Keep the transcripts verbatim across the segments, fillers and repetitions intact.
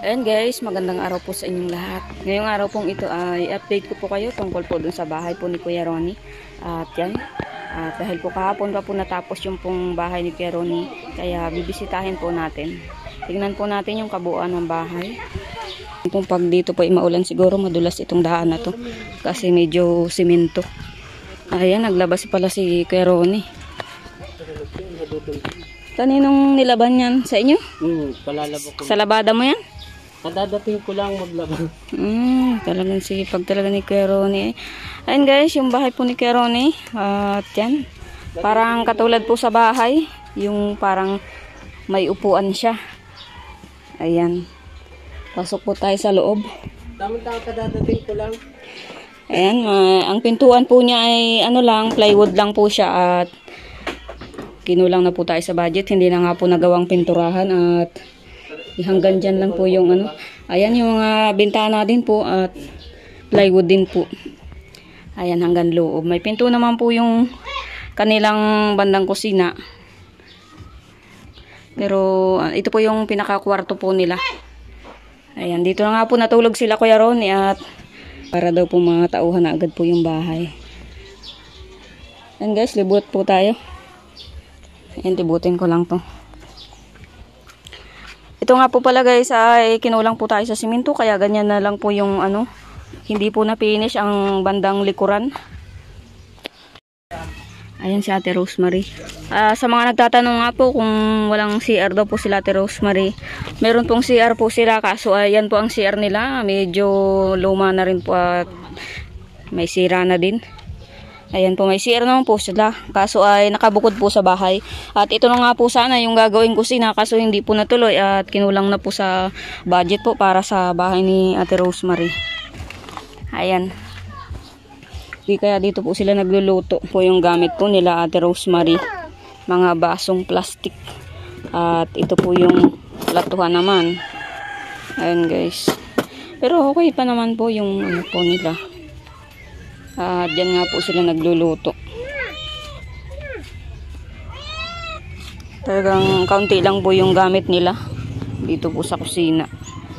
Ayan guys, magandang araw po sa inyong lahat. Ngayong araw pong ito ay update ko po kayo tungkol po dun sa bahay po ni Kuya Ronnie. At yan, at dahil po kahapon pa po natapos yung pong bahay ni Kuya Ronnie, kaya bibisitahin po natin. Tingnan po natin yung kabuuan ng bahay. Kung pag dito po ay maulan siguro, madulas itong daan na to kasi medyo simento. Ayan, naglabas pala si Kuya Ronnie. Kaninong nilaban yan? Sa inyo? Hmm, palalaba ko. Sa labada mo yan? Kadadating ko lang maglaba. Hmm, talagang sipag talaga ni Kuya Ronnie. Ayun guys, yung bahay po ni Kuya Ronnie. At yan, parang katulad po sa bahay. Yung parang may upuan siya. Ayan. Pasok po tayo sa loob. Tama-tama kadadating ko lang. Ayan, uh, ang pintuan po niya ay ano lang, plywood lang po siya. At kinulang na po tayo sa budget. Hindi na nga po nagawang pinturahan at hanggang dyan lang po yung ano. Ayan yung mga uh, bintana din po at plywood din po. Ayan hanggang loob. May pinto naman po yung kanilang bandang kusina. Pero uh, ito po yung pinakakwarto po nila. Ayan, dito na nga po natulog sila Kuya Ronnie at para daw po mga tauhan na agad po yung bahay. Ayan guys, libot po tayo. Ayan, tibutin ko lang to. Ito nga po pala guys ay kinulang po tayo sa simento kaya ganyan na lang po yung ano, hindi po na finish ang bandang likuran. Ayan si Ate Rosemary. Uh, sa mga nagtatanong nga po kung walang C R daw po sila Ate Rosemary. Meron pong C R po sila kaso ayan po ang C R nila. Medyo luma na rin po at may sira na din. Ayan po, may C R naman po sila. Kaso ay nakabukod po sa bahay. At ito na nga po sana yung gagawing kusina. Kaso hindi po natuloy at kinulang na po sa budget po para sa bahay ni Ate Rosemary. Ayan. Di kaya dito po sila nagluluto. Po yung gamit po nila Ate Rosemary. Mga basong plastic. At ito po yung platuhan naman. Ayan guys. Pero okay pa naman po yung ano po nila. At uh, dyan nga po sila nagluluto. Talagang kaunti lang po yung gamit nila dito po sa kusina.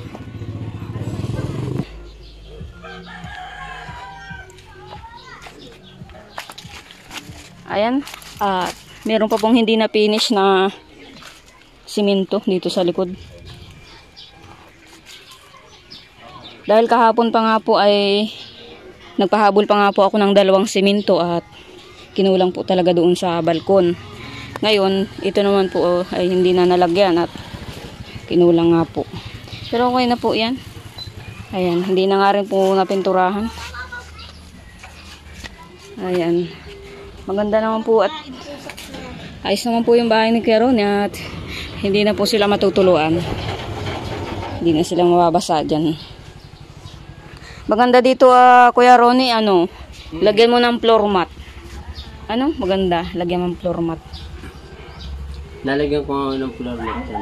Ayan. At uh, meron pa pong hindi na finish na simento dito sa likod. Dahil kahapon pa nga po ay nagpahabol pa nga po ako ng dalawang simento at kinulang po talaga doon sa balkon. Ngayon, ito naman po oh, ay hindi na nalagyan at kinulang nga po. Pero okay na po yan. Ayan, hindi na nga rin po napinturahan. Ayan. Maganda naman po at ayos naman po yung bahay ni Kuya Ronnie at hindi na po sila matutuluan. Hindi na sila mababasa dyan. Maganda dito uh, Kuya Ronnie, ano, hmm. lagyan mo ng floor mat. Ano? Maganda, lagyan mo ng floor mat. Nalagyan ko ng floor mat yan.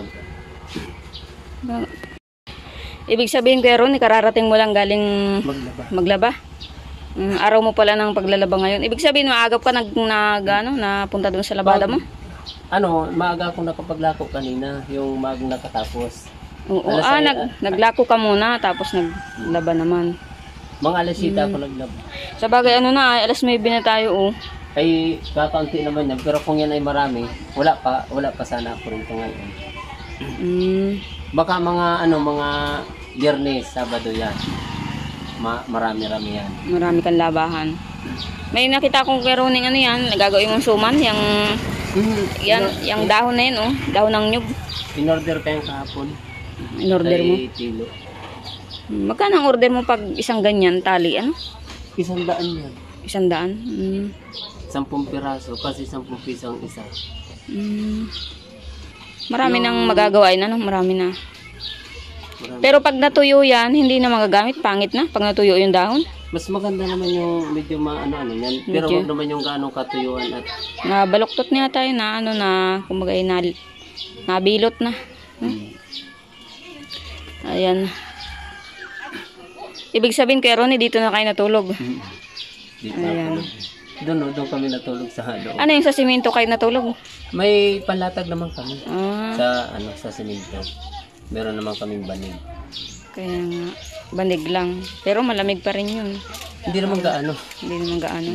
Ibig sabihin Kuya Ronnie, kararating mo lang galing maglaba. maglaba. Um, araw mo pala ng paglalaba ngayon. Ibig sabihin, maagap ka nag, nag ano, napunta doon sa labada mo? Ano, maaga akong nakapaglako kanina, yung maagang nakatapos. Oo, alas ah, nag, naglako ka muna, tapos naglaba naman. Mga alas sita hmm. ako naglaba. Sa bagay, ano na, ay, alas nuwebe na tayo, oh. Ay, kakaunti naman yan, pero kung yan ay marami, wala pa, wala pa sana ako rito ngayon. Mm. Baka mga, ano, mga Biyernes, Sabado yan. Ma marami-rami yan. Marami kang labahan. May nakita kong Kuya Ronnie, ano yan, nagagawin mong suman, yung, mm, yan, yung dahon na yun, oh, dahon ng nyug. In-order pa yung kahapon. In-order mo? Kilo. Magkano ang order mo pag isang ganyan tali? Ano? Isang daan yan. Isang daan? Mm. Sampung piraso kasi sampung piso ang isa. Mm. Marami yung nang magagawa yun, ano? Marami na. Marami. Pero pag natuyo yan, hindi na magagamit. Pangit na pag natuyo yung dahon. Mas maganda naman yung medyo maano-ano yan. Pero wag naman yung gaano katuyuan at nabaluktot niya tayo na ano na kumbaga na nabilot na. Hmm? Hmm. Ayan. Ibig sabihin Kuya Ronnie, dito na kayo natulog. Hmm. Dito ayan. Doon, doon kami natulog sa halo. Ano yung sa simento kayo natulog? May palatag naman kami. Ah. Sa ano sa simento. meron naman kaming banig. Kaya nga, banig lang. Pero malamig pa rin yun. Hindi naman gaano. Hindi naman gaano.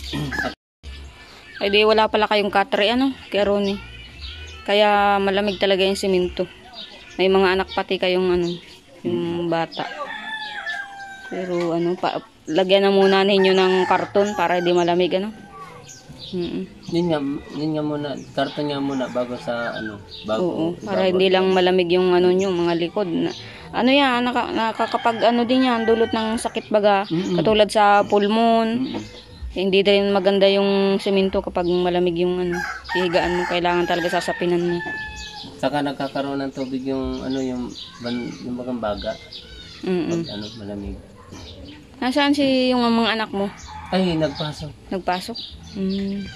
Ay di wala pala kayong katre ano, kay Ronnie. Kaya malamig talaga yung simento. May mga anak pati kayong ano, yung bata. Pero ano, pa, lagyan na muna ninyo ng karton para di malamig ano. Mm. Yun nga, yun nga muna, karton nga muna bago sa ano, bago. Oo, para hindi lang malamig yung ano nyo, mga likod. Na, ano yan, naka, nakakapag ano din yan, dulot ng sakit baga, Mm-mm. katulad sa pulmon. Mm-mm. Hindi din maganda yung semento kapag malamig yung ano, higaan mo, kailangan talaga sasapinan mo. Saka nagkakaroon ng tubig yung ano yung ban, yung bagang baga. Mm. Pag ano malamig. Nasaan si yung mga anak mo? Ay, nagpasok. Nagpasok? Mm.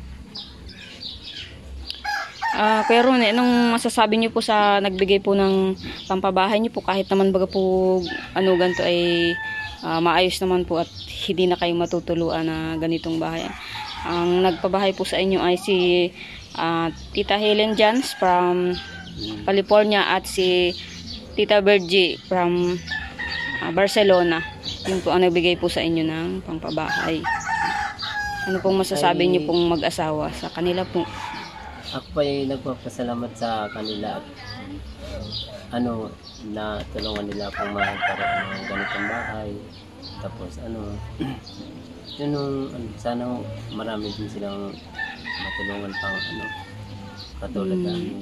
Ah, Kuya Ron, eh, anong masasabi niyo po sa nagbigay po ng pampabahay niyo po kahit naman baga po ano ganito ay ah, maayos naman po at hindi na kayo matutuluan na ganitong bahay. Ang nagpabahay po sa inyo ay si ah, Tita Helen Jans from California at si Tita Virgie from ah, Barcelona. Yun po ang nagbigay po sa inyo ng pampabahay. Ano pong masasabi Ay, niyo pong mag-asawa sa kanila po? Ako pa ay nagpapasalamat sa kanila at ano na tulungan nila akong magkaroon ng ganitong bahay. Tapos ano yun yung, ano, sana marami din silang matulungan pang ano katulad Hmm. namin.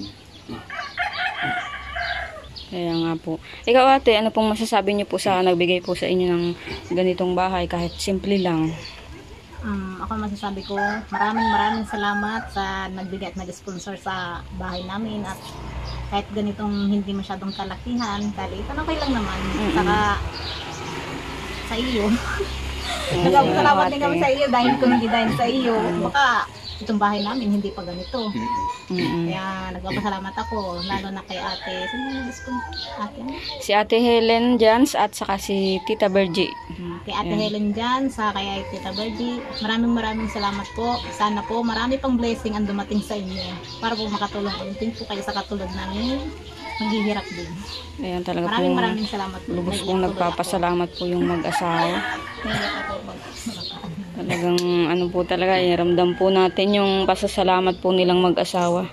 Kaya nga po. Ikaw ate, ano pong masasabi niyo po sa nagbigay po sa inyo ng ganitong bahay kahit simple lang? Um, ako masasabi ko, maraming maraming salamat sa nagbigay at nag-sponsor sa bahay namin at kahit ganitong hindi masyadong kalakihan, kalitan okay lang naman. Mm-mm. Saka sa iyo. Nagpapasalamat din kami sa iyo dahil kung hindi dahil sa iyo, baka itong bahay namin hindi pa ganito. Mm-mm. Kaya nagpapasalamat ako, lalo na kay ate. Sino yung nag-sponsor? Ate? ano? Si Ate Helen Jans at saka si Tita Virgie. Hmm, Kay Ate Yan. Helen dyan, sa kay Tita Birdie, maraming maraming salamat po. Sana po marami pang blessing ang dumating sa inyo para po makatulong din po kayo sa katulad namin. Maghihirap din. Ayan talaga Maraming po. maraming salamat po. Lubos Naiyak pong tuloy nagpapasalamat po yung mag-asawa. ako. Naiyak ako mag- Talagang ano po talaga, eh, ramdam po natin yung pasasalamat po nilang mag-asawa.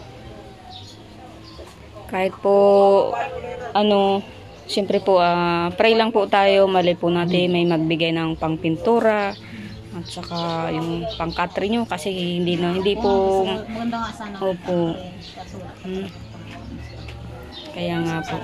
Kahit po, ano, siyempre po, ah, pray lang po tayo, mali po natin may magbigay ng pangpintura at saka yung pangkatre nyo kasi hindi na, hindi po, Maganda nga sana. Opo. Eh, kasulat. Hmm. Kaya nga po.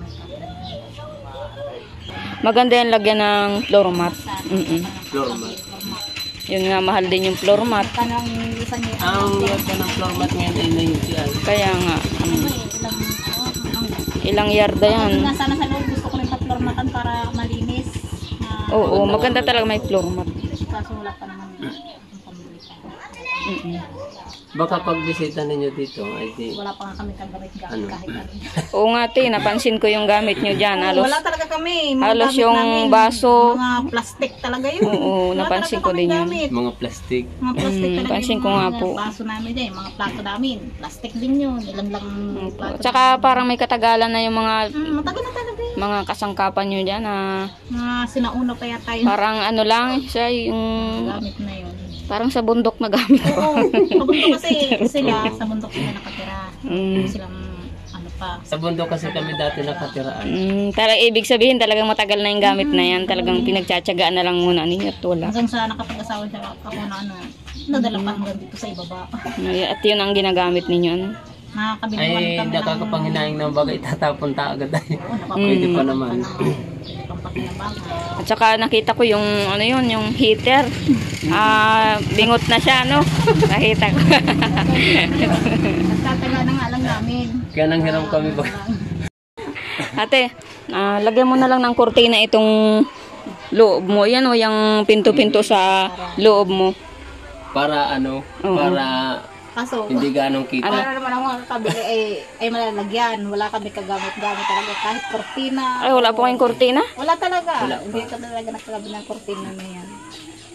Maganda yung lagyan ng floor mat. Mm-mm. Floor mat. Yun nga, mahal din yung floor mat. Kanang isa niyo. Ang yata ng floor mat ngayon ay ninety. Kaya nga, mm, Ilang, ano, ang ilang yarda yan. nga sana sa loob, gusto ko rin patlormatan para malinis. Na, Oo, maganda talaga may floor mat. kaso wala pa naman ang pambili pa. Mm-mm. Baka pag bisita ninyo dito ay di Wala pa nga kami kagamit gamit Ano? kahit ano. Oo nga, te, napansin ko yung gamit nyo dyan. Oo, Halos, wala talaga kami. Mga halos gamit yung namin, baso. Mga plastic talaga yun. Oo, Wala napansin talaga ko din kaming yun. gamit. mga plastic. Mga plastic Mm, talaga pansin yung ko nga mga po. baso namin dyan. Mga plato namin. Plastic din yun. Ilan lang plato. Tsaka parang may katagalan na yung mga Mm, matagal na talaga yun. mga kasangkapan nyo dyan na Mga sinauna pa yata yun. parang ano lang siya, yung Gamit na yun. parang sa bundok na gamit ko. Oo. Sa bundok kasi sila, sa bundok sila nakatira. Mm. Silang ano pa. Sa bundok kasi kami dati nakatiraan. Mm, talaga, ibig sabihin talagang matagal na yung gamit na yan. Talagang pinagtsatsagaan na lang muna ninyo at wala. Hanggang sa nakapag-asawa siya ako na ano, nadala pa hanggang dito sa ibaba. At yun ang ginagamit ninyo. Ano? Nakakabiliwan Ay kami nakakapanghinayang ng bagay itatapon ta agad ay. Oo, Pwede nakapabiliwan pa naman. pampakinabangan. At saka nakita ko yung ano yun, yung heater. Ah, bingot na siya, no? Nakita ko. Nagtataga na nga lang namin. Kaya nang hiram kami ba? Ate, ah, lagyan mo na lang ng kurtina itong loob mo. Yan o, yung pinto-pinto sa loob mo. Para ano, Oo. para Kaso, hindi ganong kita. ano na naman ako kakabili ay, ay malalagyan. Wala kami kagamit-gamit talaga. Kahit kortina. Ay, wala po kayong kurtina? Wala talaga. Wala pa. Hindi ka talaga nakakabili ng kortina na yan.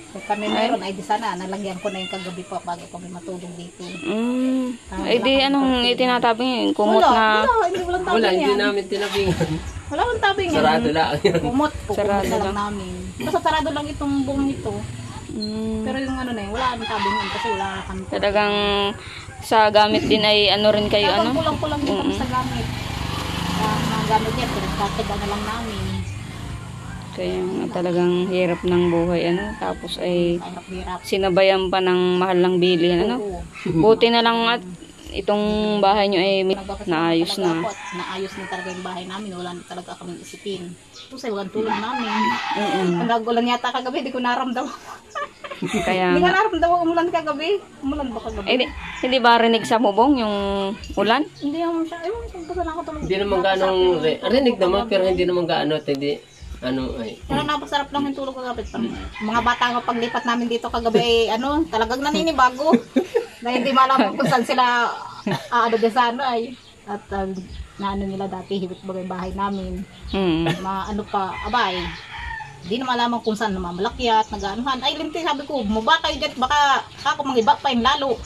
Kung kami meron, ay di sana, nalagyan ko na yung kagabi po bago kami matulog dito. Mm. Ah, Ay di, wala kang anong kortina. itinatabing yun? Kumot wala, na... Wala, hindi walang tabing Wala, hindi yan. namin tinabingan. Wala walang tabing yan. Sarado lang yun. Kumot po, Sarado kumot na lang lang. namin. Basta sarado lang itong buong ito. Mm. Pero yung ano na yun, wala ang tabing yan kasi wala kami. Talagang sa gamit din ay ano rin kayo, Tapos ano? kulang-kulang din kami Mm-mm. sa gamit. Ang mga gamit yan, pero tataga na lang namin. Kaya nga talagang hirap ng buhay, ano? Tapos ay Hirap-hirap. sinabayan pa ng mahal ng bilihan, ano? Oo. Buti na lang at itong bahay nyo ay Nagbabasa naayos talaga na. ako at naayos na talaga yung bahay namin. Wala na talaga kaming isipin. Tapos ay walang tulog namin. Mm-mm. Ang nagulan yata kagabi, di ko naramdaman. Kaya Hindi ko nga. naramdaman umulan kagabi. Umulan ba kagabi? Eh, di, hindi ba rinig sa bubong yung ulan? Hindi naman siya. Ewan, kung basta nakatulog. Hindi naman ganong re- rinig naman, pero hindi naman gaano at hindi, ano ay. Pero napasarap lang yung tulog kagabi. Parang mga bata nga paglipat namin dito kagabi ay ano, talagang naninibago. Na hindi malaman kung saan sila aano din sa ano ay. At uh, na ano nila dati, hibit bagay yung bahay namin. Mm. Ma ano pa, abay. Hindi na malaman kung saan namamalakyat, nag-aanuhan. Ay, linti, sabi ko, bumaba kayo dyan, baka ako mangiba pa yung lalo.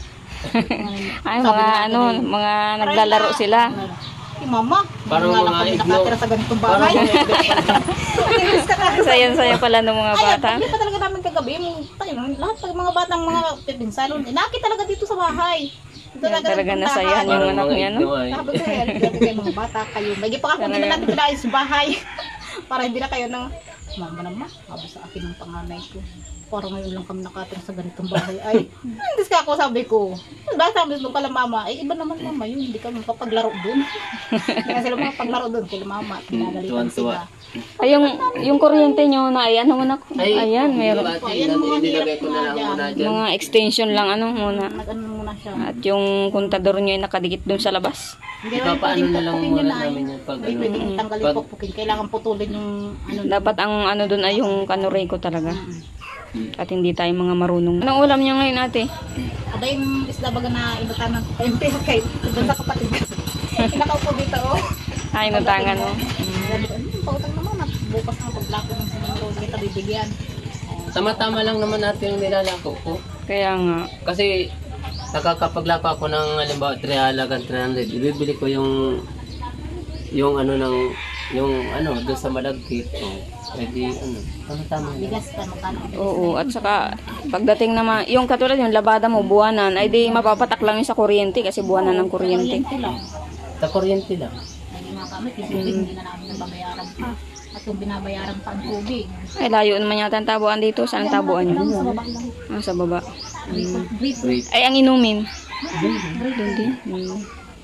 Ay, Sabi mga nila, ano, eh, mga naglalaro "Try na." sila. Eh, mama, Parang nga lang mga kami iglo. nakatira sa ganitong Parang bahay. mga iglo pala. Inis ka na. Sayan-saya pala ng mga Ay, bata. pagli pa talaga namin kagabi. Yung- tayo, lahat ng mga batang mga pipinsalon, inaki talaga dito sa bahay. Ito Yan, talaga nasayahan yung Parang anak mga niya, no? iglo ay. Sabi ko, eh, grabe kayo mga bata kayo. May pa ako, hindi na natin pinaayos sa bahay. Para hindi na kayo nang, mama naman, sabi sa akin ng panganay ko. Parang ngayon lang kami nakatira sa ganitong bahay. Ay, hindi ka ako, sabi ko. Bakit sabi mo pala mama? Ay, iba naman mama yun. Hindi kami makapaglaro dun. Kaya sila makapaglaro dun kila mama. At pinagalitan Tuwan-tuwa. sila. Ay, yung, yung kuryente nyo na, ay, ano muna ko? Ay, Ayan, meron. ate, Ayan, mga nilagay hirap ko na lang nga muna dyan. dyan. Mga extension lang, ano muna. Nag-ano muna siya. At yung kontador nyo ay nakadikit dun sa labas. Hindi Ipapaano pwedeng na lang pukpukin muna yun ay. namin yan pag Hindi ano. pwedeng tanggalin Pag- pukpukin. Kailangan putulin yung ano. Dapat ang ano dun ay yung kanure ko talaga. Mm. At hindi tayo mga marunong. Anong ulam nyo ngayon, ate? Ada yung isda baga na inutangan ko kay Pero kay doon sa kapatid ko. Nakaupo dito oh. Ay, nutangan mo. Hmm, pautang naman at bukas na paglako ng sinulo kita bibigyan. Tama-tama lang naman natin yung nilalako ko. Kaya nga. Kasi nakakapaglako ako ng halimbawa three halagang three hundred. Ibibili ko yung yung ano ng yung ano doon sa malagkit. Oh, pwede ano, tama-tama lang. Bigas pa magkano. Oo, at saka pagdating naman, yung katulad yung labada mo, buwanan, ay di mapapatak lang yun sa kuryente kasi buwanan ng kuryente. Kuryente lang. Sa kuryente lang. Hindi nga kami kasi hindi na namin nababayaran pa. At yung binabayaran pa ang tubig. Ay, layo naman yata ang tabuan dito. Saan ang tabuan Lang nyo? sa baba lang. Ah, sa baba. Brief. Wait. Ay, ang inumin. Brief. Doon din. Hmm.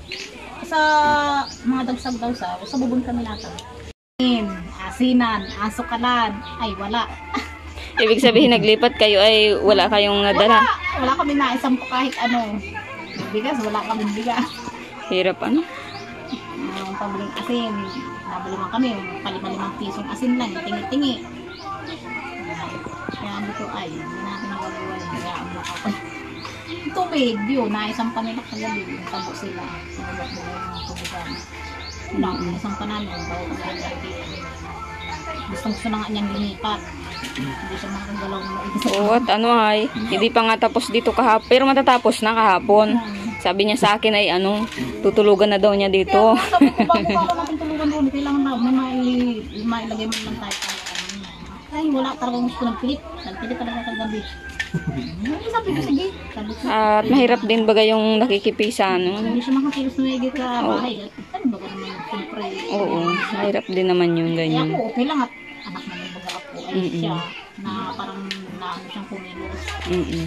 Sa mga dagsag daw sa, sa bubon kami natin. Asinan, asukalan, ay wala. Ibig sabihin, naglipat kayo ay wala kayong Wala, nadala. wala kami na isang kahit ano. Bigas, wala kami bigas. Hirap, ano? Ang pabiling asin, nabili man kami, palima-limang pisong asin lang, tingi-tingi. Kaya ano to ay, hindi natin magagawa yun. Kaya ang makapag... Tubig, yun, naisang panilak na gabi, tabo sila. Sinulok mo yung tubigan. Wala, isang panalo, bago kami yung lagi. Gustong gusto na nga niyang linipat. Hindi siya makagalaw na isa. Oo, at ano ay, hindi pa nga tapos dito kahapon. Pero matatapos na kahapon. Sabi niya sa akin ay ano, tutulugan na daw niya dito. Kaya sabi ko, bago pa ako matutulugan doon, kailangan na may mai- mailagay mo lang tayo. Ay, wala talagang gusto ng pilit. Nagpilit talaga kagabi. Ay, sabi ko, sige. Sabi ko, At mahirap din baga yung nakikipisa, no? hindi siya makakilos na higit sa bahay. At ano ba naman, siyempre. Oo, mahirap din naman yung Kaya ganyan. ako, okay lang at anak naman baga ako ay Mm-mm. siya na parang naano siyang kumilos. Mm-mm.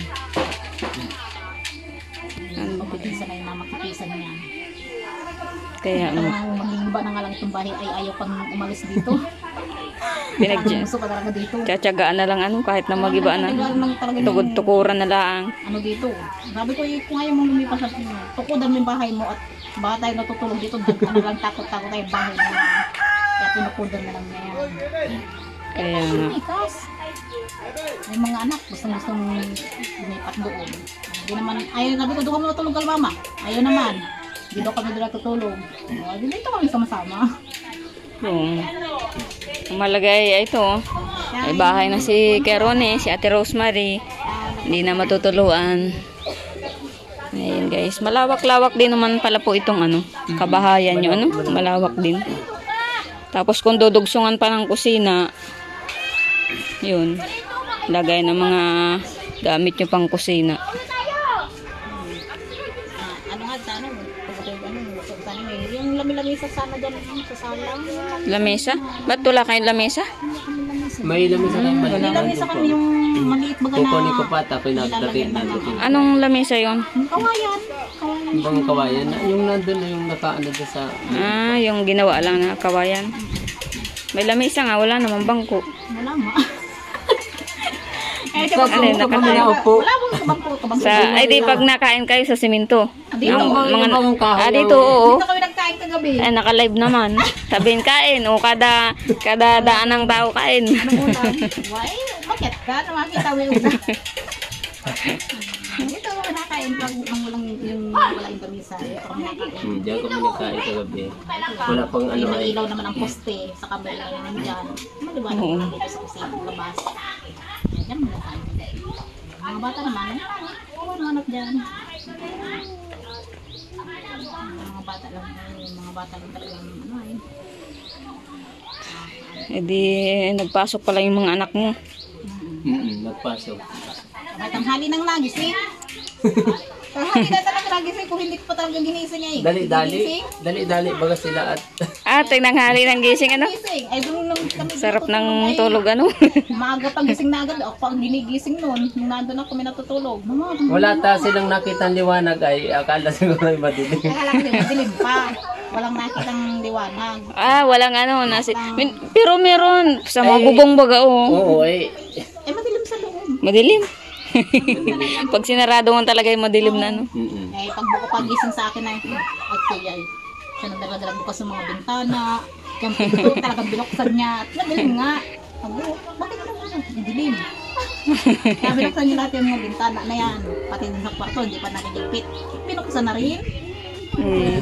Ano ba din sanay na makikisan niya. Kaya, ano, Parang maging ba na nga lang itong bahay ay ayaw kang umalis dito. pinag Parang gusto ka talaga dito. tsatsagaan na lang ano, kahit na magiba na. Tugod-tukuran na lang. Ano dito. Sabi ko, eh, kung ayaw mong lumipas sa sino, tukudan mo yung bahay mo at baka tayo natutulog dito, ano lang takot-takot tayo bahay na lang. Kaya tinukudan na lang niya yan. Kaya nga. Lumipas. May mga anak, gustong gustong lumipat doon. Hindi naman, ayaw, sabi ko, doon kami natulog kay mama. Ayaw naman. Hindi daw kami doon natutulog. O, dito kami sama-sama. Oo. Malagay ay ito. Kaya May bahay na si Kerone, si Ate Rosemary. Hindi na matutuluan. Ayan guys, malawak-lawak din naman pala po itong ano, kabahayan nyo, ano? Malawak din. Tapos kung dudugsungan pa ng kusina, yun, lagay ng mga gamit nyo pang kusina. Ano nga, sana, yung lami-lamisa sana dyan, sa salang. Lamesa? Ba't wala kayong lamesa? May lamesa kayo May maliit. lamisa kami yung maliit baga na. Kukunin ko pa, tapos nagdating natin. Anong lamesa yon? Yung kawayan. Kawayan. Ibang kawayan, na- yung nandun na yung nakaano doon sa... Ah, yung ginawa lang na kawayan. May lamesa nga, wala namang bangko. Wala mo. Eh, Ano yun, nakatayo? Nakaupo. wala mong kabangko. Kabangko. Sa, ay di pag nakain kayo sa simento. Dito, Ang yung mga, bagong kahoy, ah, yung- dito, oo. Dito kami nagkain kagabi. Ay, naka-live naman. Sabihin kain, o kada, kada daan ng tao kain. Ano ulam? Why? Bakit ka? Namakita mo yung ulam. Dito kami nakain pag ang walang yung wala yung kamisa. Dito kami nakain. Hmm, diyan kami nagkain kagabi. Wala pang ano ay... Ilaw naman ang poste sa kabila naman dyan. Maliwanag Oo. naman dito sa kusina, labas. Yan mo nakain. Mga bata naman, oo, mga anak dyan. Mga bata lang, yung mga bata lang talagang ano ay. E di, nagpasok pala yung mga anak mo. Mm, nagpasok. May tanghali ng lagis eh. Tanghali na talaga lagis eh kung hindi ko pa talaga ginising niya eh. Dali-dali. Ginising? Dali-dali baga sila at... Ah, tinanghali ng gising, ano? Gising. Ay, doon nung kami Sarap natutulog, ng ay, tulog, ano? Maaga pa gising na agad. Ako pa ang ginigising noon. Nung nandun ako kami natutulog. Mama, Wala ta silang nakita ng liwanag ay akala siguro ay madilim. akala ko din, madilim pa. Walang nakitang liwanag. Ah, walang ano. Nasi, min- pero meron. Sa mga Ay. bubong baga, oo. Oo ay... Eh, madilim sa loob. Madilim. Pag sinarado mo talaga yung madilim na, ano? Mm-mm. Eh, pag buko pagising sa akin ay, at kuya ay, siya nagdala-dala bukas sa mga bintana. Yung pinto, talagang binuksan niya. At madilim nga. Sabi ko, bakit ito ano? Madilim. Kaya binuksan niya lahat yung mga bintana na yan. Pati din sa kwarto, hindi pa nakikipit. Binuksan na rin. Hmm.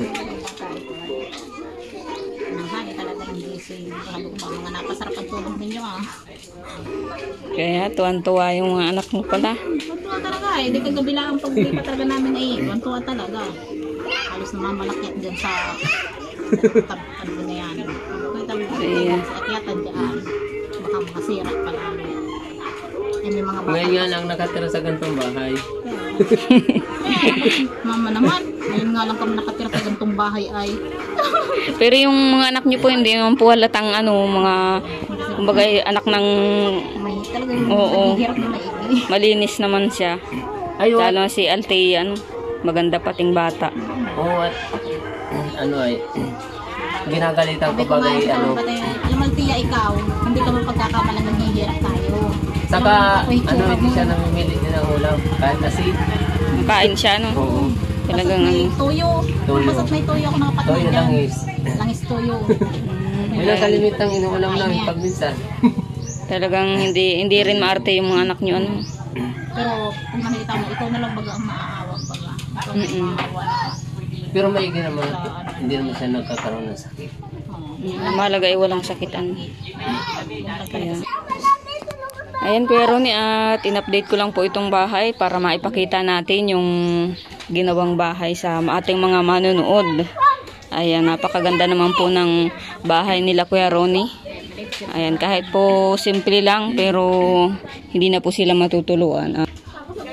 Mahali talaga yung gising. Sabi ko, mga napasarap ang tulog ninyo ah. Kaya tuwan-tuwa yung mga anak mo pala. Tuwa talaga eh. Di kagabila ang paglipat talaga namin eh. Tuwa talaga. Halos namamalakyat dyan sa tab-tab na yan. Kita mo Iya. sa akyatan dyan. Baka makasira pa namin. Eh may mga bata. Ngayon nga lang nakatira sa gantong bahay. Mama naman. Ngayon nga lang kami nakatira sa gantong bahay ay. Pero yung mga anak niyo po, hindi naman po halatang ano, mga, kumbaga, eh, anak ng May talaga yung Oo. naghihirap na maigi. malinis naman siya. Ay, wa- Lalo si Althea, ano, maganda pating bata. Oo at... Ano ay... Ginagalitan ko Sabi ko nga bagay sa ano... kapatid, alam mo tiya ikaw, hindi ka mapagkakamalang naghihirap tayo. Saka Alam mo, ano, hindi mo. siya namimili din ng ulam. Kahit asin. Kain siya, no? Oo. Talagang, May ano, tuyo. Tuyo. Basta't may tuyo ako nakapatid Toyo dyan. langis. Langis tuyo. Yun ang kalimitang inuulam namin pag minsan. talagang hindi hindi rin maarte yung mga anak niyo, ano. Pero kung nakikita mo, ikaw na lang baga ang maaawang baga. Ikaw na Mm-mm. yung maawa na. Pero maigi naman. Hindi naman siya nagkakaroon ng sakit. Oo. Mm, mahalaga ay walang sakit, ano. Kaya. Ayan, Kuya Ronnie, at in-update ko lang po itong bahay para maipakita natin yung ginawang bahay sa ating mga manonood. Ayan, napakaganda naman po ng bahay nila, Kuya Ronnie. Ayan, kahit po simple lang, pero hindi na po sila matutuluan. Ah.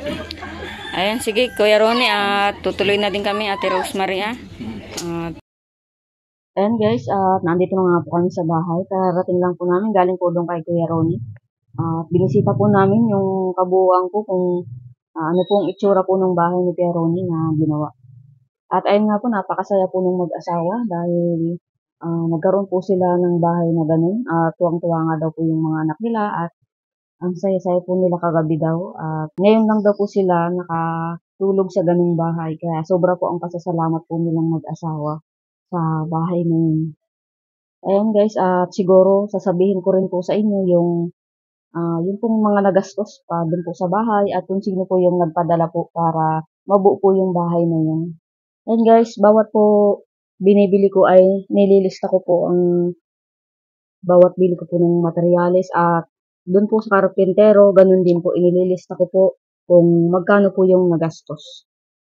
Ayan, sige, Kuya Ronnie, at tutuloy na din kami, Ate Rosemary, ah. At ayan guys, at nandito na nga po kami sa bahay. Karating lang po namin, galing po doon kay Kuya Ronnie. At binisita po namin yung kabuuan ko kung ah, ano pong itsura po ng bahay ni Kuya Ronnie na ginawa. At ayun nga po, napakasaya po ng mag-asawa dahil ah, nagkaroon po sila ng bahay na ganun. At tuwang-tuwa nga daw po yung mga anak nila at ang saya-saya po nila kagabi daw. At ngayon lang daw po sila nakatulog sa ganung bahay. Kaya sobra po ang pasasalamat po nilang mag-asawa sa bahay na yun. Ayan guys, at siguro sasabihin ko rin po sa inyo yung Ah, yun pong mga nagastos pa dun po sa bahay at kung sino po yung nagpadala po para mabuo po yung bahay na yun. And guys, bawat po binibili ko ay nililista ko po ang bawat bili ko po ng materyales at Doon po sa karpentero, ganun din po, inililista ko po kung magkano po yung nagastos.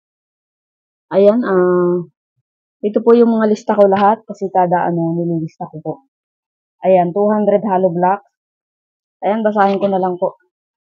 Ayan, ah, ito po yung mga lista ko lahat kasi kada ano, nililista ko po. Ayan, two hundred hollow blocks. Ayan, basahin ko na lang po.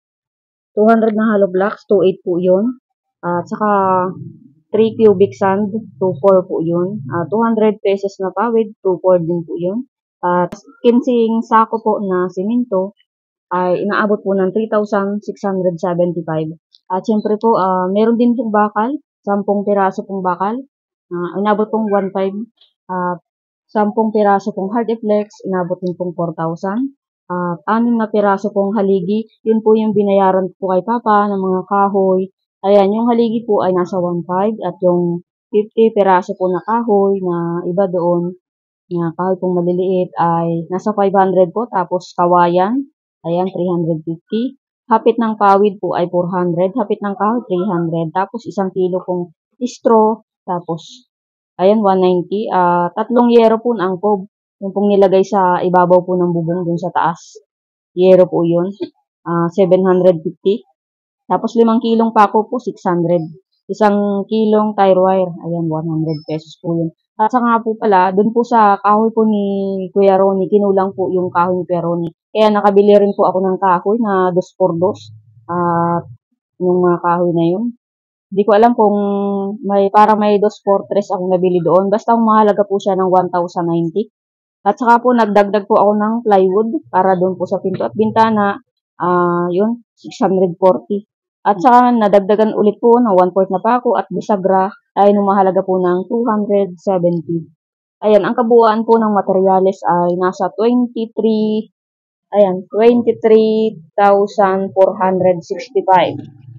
two hundred na hollow blocks, two point eight po yun. At saka three cubic sand, two point four po yun. Uh, two hundred pesos na pawid, two point four din po yun. At kinsing sako po na simento ay inaabot po ng three thousand six hundred seventy-five. At syempre po, uh, meron din pong bakal, sampung piraso pong bakal. Uh, inabot pong one point five. At sampung piraso pong hard flex, inabot din pong four thousand. At anim na piraso pong haligi, yun po yung binayaran po kay Papa ng mga kahoy. Ayan, yung haligi po ay nasa one point five at yung fifty piraso po na kahoy na iba doon, na kahoy pong maliliit ay nasa five hundred po. Tapos kawayan, ayan, three hundred fifty. Hapit ng pawid po ay four hundred. Hapit ng kahoy, three hundred. Tapos isang kilo pong straw. Tapos, ayan, one ninety. Uh, tatlong yero po na angkob. Yung pong nilagay sa ibabaw po ng bubong dun sa taas. Yero po yun. Uh, seven hundred fifty. Tapos limang kilong pako po, six hundred. Isang kilong tire wire, ayan, one hundred pesos po yun. At sa nga po pala, dun po sa kahoy po ni Kuya Ronnie, kinulang po yung kahoy ni Kuya Ronnie. Kaya nakabili rin po ako ng kahoy na dos por dos. At yung mga kahoy na yun. Hindi ko alam kung may, para may dos por tres akong nabili doon. Basta ang mahalaga po siya ng one thousand ninety. At saka po, nagdagdag po ako ng plywood para doon po sa pinto at bintana. Ah, uh, yun, six hundred forty. At saka nadagdagan ulit po ng one fourth na pako at bisagra ay numahalaga po ng two hundred seventy. Ayan, ang kabuuan po ng materyales ay nasa twenty-three, ayan, twenty-three thousand four hundred sixty-five.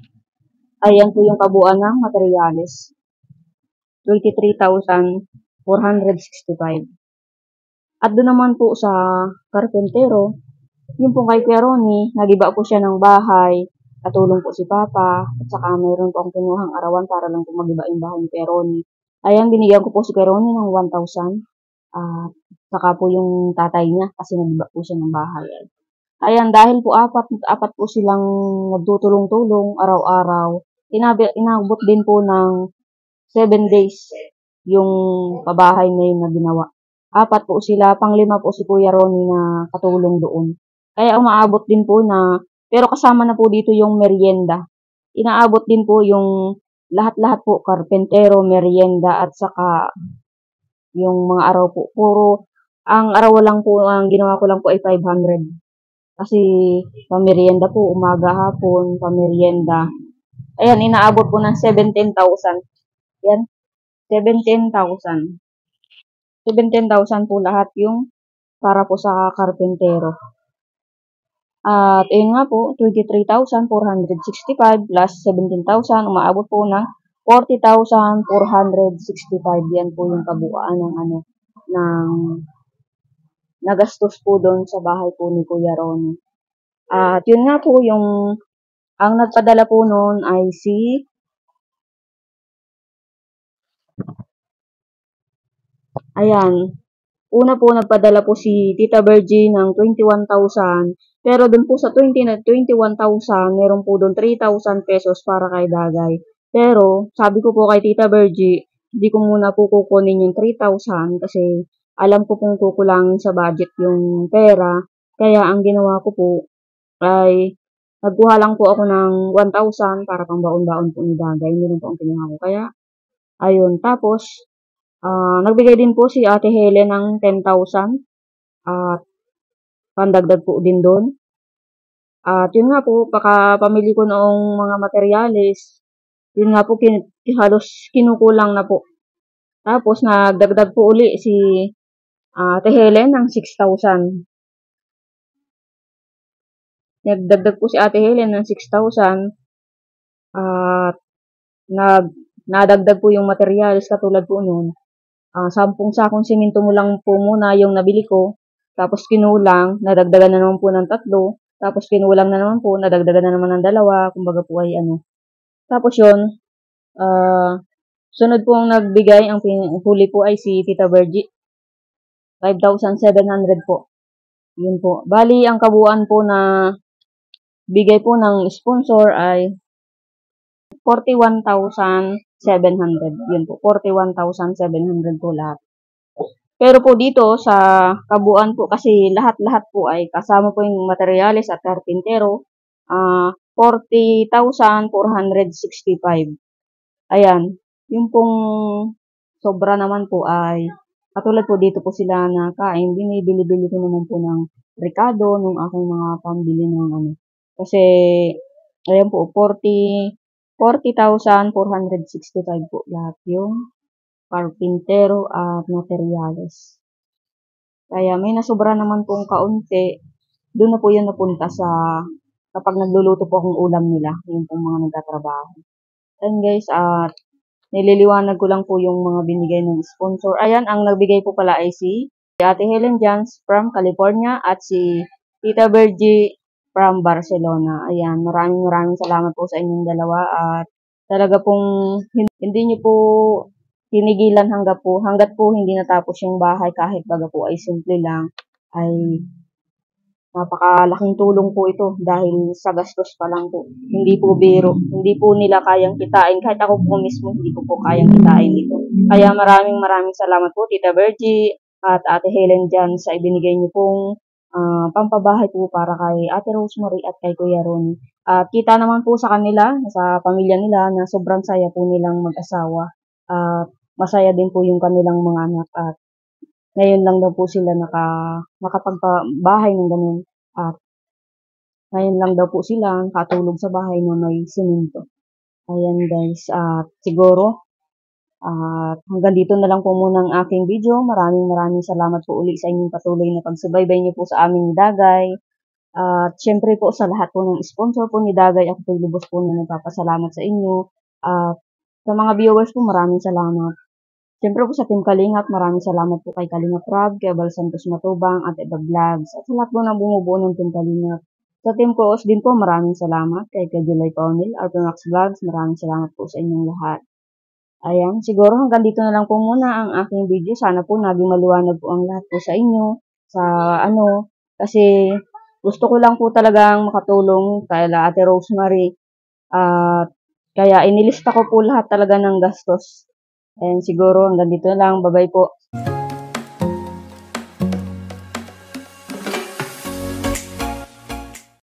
Ayan po yung kabuuan ng materyales. twenty-three thousand four hundred sixty-five. At doon naman po sa karpentero, yung po kay Kuya Ronnie, nagiba po siya ng bahay, katulong po si Papa, at saka mayroon po akong kinuhang arawan para lang po magiba yung bahay ni Kuya Ronnie. Ayan, binigyan ko po si Kuya Ronnie ng one thousand. At uh, saka po yung tatay niya, kasi nagiba po siya ng bahay. Ayan, dahil po apat, apat po silang nagtutulong-tulong araw-araw, inabi, inabot din po ng seven days yung pabahay na yun na ginawa. Apat po sila, panglima po si Kuya Ronnie na katulong doon. Kaya umaabot din po na, pero kasama na po dito yung merienda. Inaabot din po yung lahat-lahat po, karpentero, merienda, at saka yung mga araw po. Puro, ang araw lang po, ang ginawa ko lang po ay five hundred. Kasi pamerienda po, umaga, hapon, pamerienda. Ayan, inaabot po ng seventeen thousand. Yan, seventeen thousand. seventeen thousand po lahat yung para po sa karpentero. At ayun nga po, twenty-three thousand four hundred sixty-five plus seventeen thousand, umaabot po ng forty thousand four hundred sixty-five. Yan po yung kabuuan ng ano, ng nagastos po doon sa bahay po ni Kuya Ronnie. At yun nga po, yung ang nagpadala po noon ay si ayan, una po nagpadala po si Tita Virgie ng twenty-one thousand. Pero doon po sa twenty na twenty-one thousand, meron po doon three thousand pesos para kay Dagay. Pero sabi ko po kay Tita Virgie, hindi ko muna po kukunin yung three thousand kasi alam ko pong kukulangin sa budget yung pera. Kaya ang ginawa ko po ay nagkuha lang po ako ng one thousand para pang baon-baon po ni Dagay. Meron po ang kinuha ko. Kaya ayun, tapos Uh, nagbigay din po si Ate Helen ng ten thousand at uh, pandagdag po din doon. At uh, yun nga po, paka pamili ko noong mga materyales, yun nga po, kin halos kinukulang na po. Tapos nagdagdag po uli si uh, Ate Helen ng six thousand. Nagdagdag po si Ate Helen ng six thousand at uh, nag nadagdag po yung materyales katulad po noon. Uh, sampung sakong simento mo lang po muna yung nabili ko. Tapos kinulang, nadagdagan na naman po ng tatlo. Tapos kinulang na naman po, nadagdagan na naman ng dalawa. Kumbaga po ay ano. Tapos yun, uh, sunod po ang nagbigay, ang huli po ay si Tita Virgie. five thousand seven hundred po. Yun po. Bali, ang kabuuan po na bigay po ng sponsor ay forty-one thousand seven hundred. Yun po, forty-one thousand seven hundred po lahat. Pero po dito sa kabuuan po kasi lahat-lahat po ay kasama po yung materyales at karpintero, uh, forty thousand four hundred sixty-five. Ayan, yung pong sobra naman po ay katulad po dito po sila nakain, binibili-bili ko naman po ng Ricardo, nung aking mga pambili ng ano. Kasi, ayan po, forty thousand four hundred sixty-five po lahat yung karpintero at materyales. Kaya may nasobra naman pong kaunti, doon na po yun napunta sa kapag nagluluto po akong ulam nila, yung pong mga nagtatrabaho. And guys, at nililiwanag ko lang po yung mga binigay ng sponsor. Ayan, ang nagbigay po pala ay si Ate Helen Jans from California at si Tita Bergie from Barcelona. Ayan, maraming maraming salamat po sa inyong dalawa at talaga pong hindi niyo po tinigilan hanggat po, hanggat po hindi natapos yung bahay kahit baga po ay simple lang, ay napakalaking tulong po ito dahil sa gastos pa lang po. Hindi po biro, hindi po nila kayang kitain. Kahit ako po mismo, hindi ko po kayang kitain ito. Kaya maraming maraming salamat po Tita Bergie at Ate Helen dyan sa ibinigay niyo pong uh, pampabahay po para kay Ate Rosemary at kay Kuya Ron. At uh, kita naman po sa kanila, sa pamilya nila, na sobrang saya po nilang mag-asawa. At uh, masaya din po yung kanilang mga anak at ngayon lang daw po sila naka, nakapagbahay ng ganun. At ngayon lang daw po sila nakatulog sa bahay na may simento. Ayan guys, at siguro at hanggang dito na lang po muna ang aking video. Maraming maraming salamat po uli sa inyong patuloy na pagsubaybay niyo po sa aming Dagay. At syempre po sa lahat po ng sponsor po ni Dagay, ako po lubos po na nagpapasalamat sa inyo. At sa mga viewers po, maraming salamat. Siyempre po sa Team Kalingap, maraming salamat po kay Kalingap Rob, kay Abel Santos Matubang, at The Vlogs, at sa lahat po na bumubuo ng Team Kalingap. Sa Team Koos din po, maraming salamat kay Kajulay Paunil, Arthur Max Vlogs, maraming salamat po sa inyong lahat. Ayan, siguro hanggang dito na lang po muna ang aking video. Sana po naging maliwanag po ang lahat po sa inyo, sa ano, kasi gusto ko lang po talagang makatulong kay Ate Rosemary, at uh, kaya inilista ko po lahat talaga ng gastos. Ayan, siguro hanggang dito lang. Bye-bye po.